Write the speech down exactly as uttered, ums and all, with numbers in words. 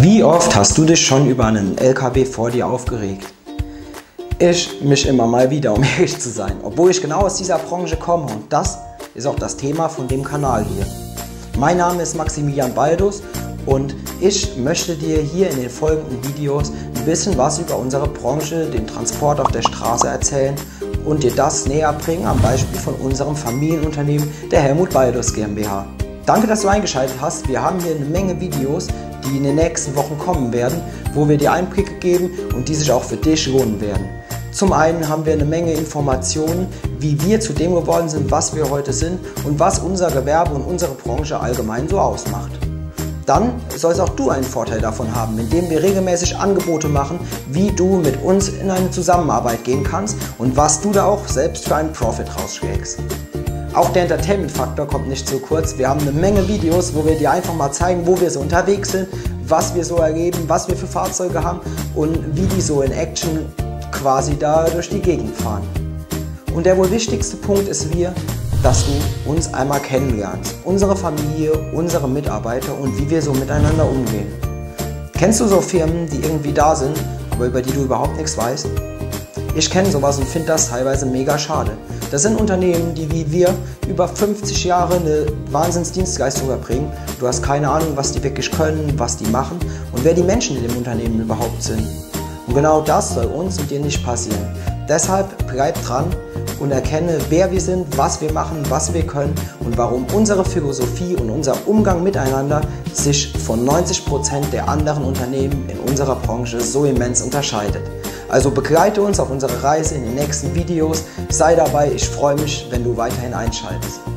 Wie oft hast du dich schon über einen L K W vor dir aufgeregt? Ich mich immer mal wieder, um ehrlich zu sein, obwohl ich genau aus dieser Branche komme, und das ist auch das Thema von dem Kanal hier. Mein Name ist Maximilian Baldus und ich möchte dir hier in den folgenden Videos ein bisschen was über unsere Branche, den Transport auf der Straße erzählen und dir das näher bringen am Beispiel von unserem Familienunternehmen der Helmut Baldus GmbH. Danke, dass du eingeschaltet hast. Wir haben hier eine Menge Videos, die in den nächsten Wochen kommen werden, wo wir dir Einblicke geben und die sich auch für dich lohnen werden. Zum einen haben wir eine Menge Informationen, wie wir zu dem geworden sind, was wir heute sind und was unser Gewerbe und unsere Branche allgemein so ausmacht. Dann sollst auch du einen Vorteil davon haben, indem wir regelmäßig Angebote machen, wie du mit uns in eine Zusammenarbeit gehen kannst und was du da auch selbst für einen Profit rausschlägst. Auch der Entertainment-Faktor kommt nicht zu kurz. Wir haben eine Menge Videos, wo wir dir einfach mal zeigen, wo wir so unterwegs sind, was wir so erleben, was wir für Fahrzeuge haben und wie die so in Action quasi da durch die Gegend fahren. Und der wohl wichtigste Punkt ist wir, dass du uns einmal kennenlernst. Unsere Familie, unsere Mitarbeiter und wie wir so miteinander umgehen. Kennst du so Firmen, die irgendwie da sind, aber über die du überhaupt nichts weißt? Ich kenne sowas und finde das teilweise mega schade. Das sind Unternehmen, die wie wir über fünfzig Jahre eine Wahnsinnsdienstleistung erbringen. Du hast keine Ahnung, was die wirklich können, was die machen und wer die Menschen in dem Unternehmen überhaupt sind. Und genau das soll uns und dir nicht passieren. Deshalb bleib dran und erkenne, wer wir sind, was wir machen, was wir können und warum unsere Philosophie und unser Umgang miteinander sich von neunzig Prozent der anderen Unternehmen in unserer Branche so immens unterscheidet. Also begleite uns auf unserer Reise in den nächsten Videos, sei dabei, ich freue mich, wenn du weiterhin einschaltest.